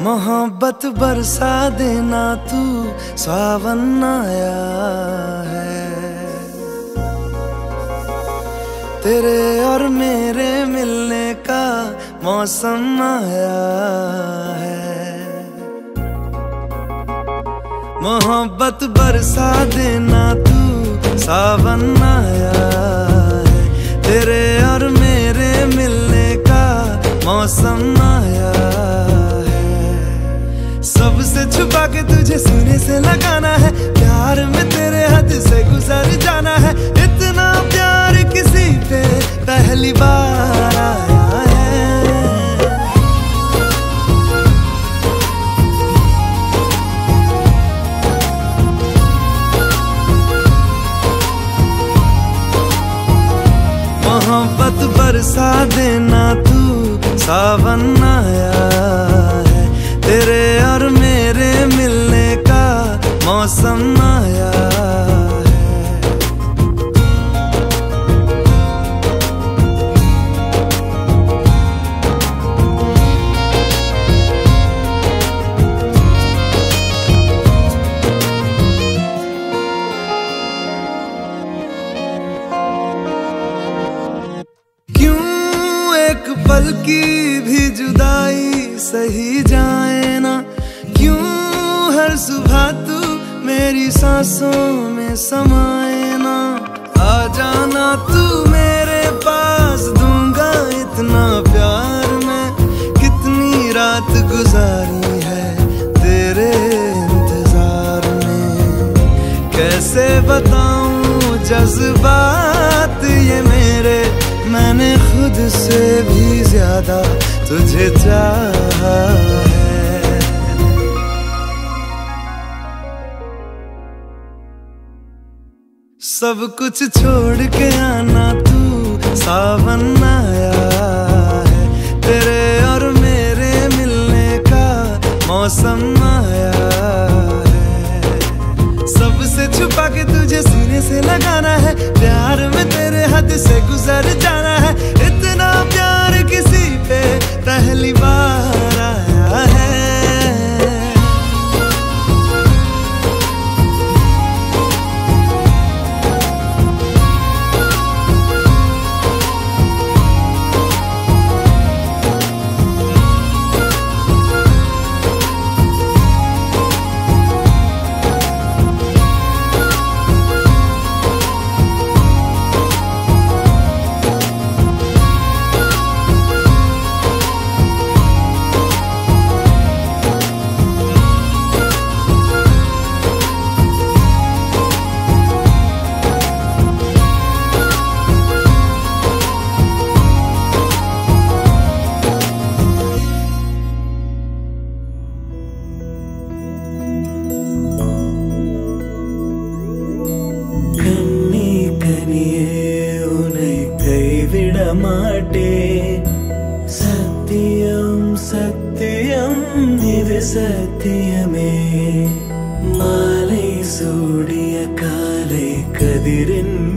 मोहब्बत बरसा देना तू, सावन आया है। तेरे और मेरे मिलने का मौसम आया है। मोहब्बत बरसा देना तू, सावन आया है। तेरे और मेरे मिलने का मौसम आया है। सबसे छुपा के तुझे सीने से लगाना है, प्यार में तेरे हद से गुजर जाना है। इतना प्यार किसी पे पहली बार आया है। मोहब्बत बरसा देना तू, सावन आया है। तेरे और मेरे मिलने का मौसम आया है। क्यों एक पल की भी जुदाई सही जाए ना, क्यों हर सुबह तू मेरी सांसों में समाए ना। आ जाना तू मेरे पास, दूंगा इतना प्यार मैं। कितनी रात गुजारी है तेरे इंतजार में, कैसे बताऊं जज्बात ये मेरे। मैंने खुद से भी ज्यादा तुझे चाहा है। सब कुछ छोड़ के आना तू, सावन आया है। तेरे और मेरे मिलने का मौसम आया है। सबसे छुपा के तुझे सीने से लगाना है, प्यार में तेरे हद से गुजर जाना है। इतना प्यार किसी पे पहली बार आया है। सत्यम सत्यम इदु सत्यमे मालै सूडिय कालै कदिरिन